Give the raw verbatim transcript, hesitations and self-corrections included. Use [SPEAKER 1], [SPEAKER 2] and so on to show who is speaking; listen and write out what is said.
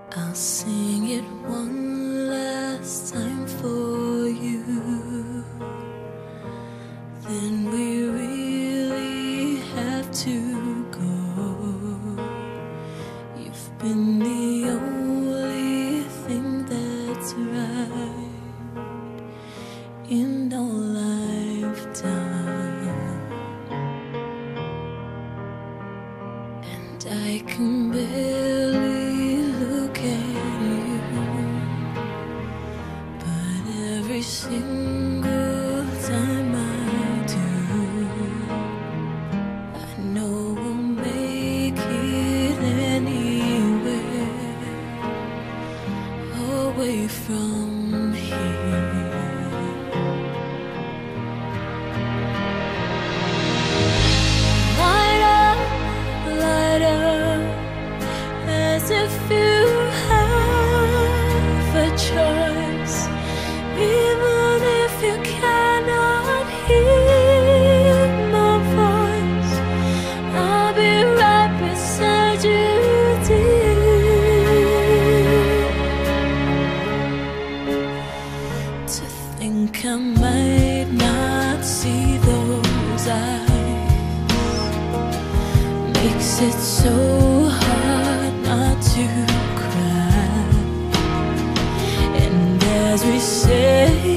[SPEAKER 1] I'll sing it one last time for you. Then we really have to go. You've been the only thing that's right in our lifetime, and I can barely look at you, but every single time I do, I know we'll make it anywhere away from here. Light up, light up, as if you have a choice, even if you cannot hear my voice. I'll be right beside you, dear. To think I might not see those eyes makes it so hard not to cry. And as we say